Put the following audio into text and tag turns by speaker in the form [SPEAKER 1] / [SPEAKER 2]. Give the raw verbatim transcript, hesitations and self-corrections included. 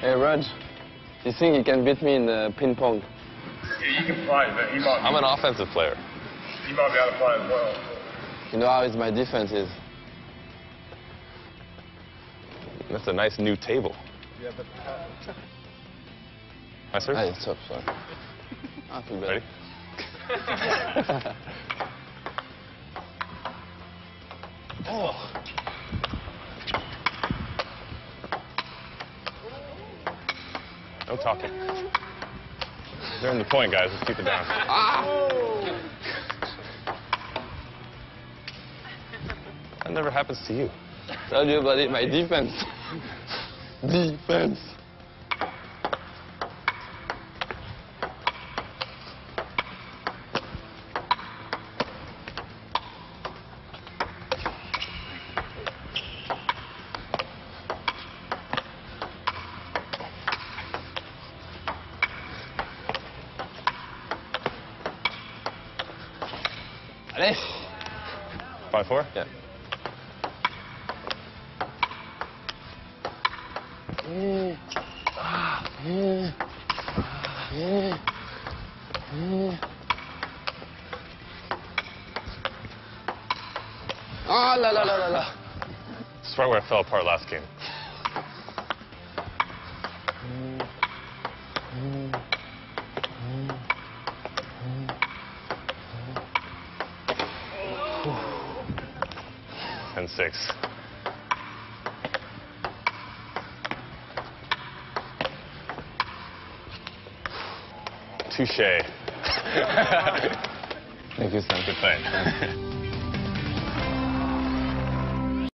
[SPEAKER 1] Hey, Raj, you think you can beat me in uh, ping pong?
[SPEAKER 2] Yeah, you can play, but he might be,
[SPEAKER 3] I'm an offensive player.
[SPEAKER 2] he might be able to play as well.
[SPEAKER 1] You know how is my defense is?
[SPEAKER 3] That's a nice new table.
[SPEAKER 2] Yeah, but...
[SPEAKER 3] Hi, sir.
[SPEAKER 1] Hey, stop, sorry. I feel better.
[SPEAKER 3] Ready? Oh. No talking. During the point, guys. Let's keep it down.
[SPEAKER 1] Ah!
[SPEAKER 3] That never happens to you.
[SPEAKER 1] Told you about it, my defense. Defense. Allez.
[SPEAKER 3] Five, four?
[SPEAKER 1] Yeah. Mm. Ah. Mm. Mm. Mm. Ah, la la la la la.
[SPEAKER 3] This is right where I fell apart last game. And six. Touche.
[SPEAKER 1] Thank you, Sam.
[SPEAKER 3] Good thing.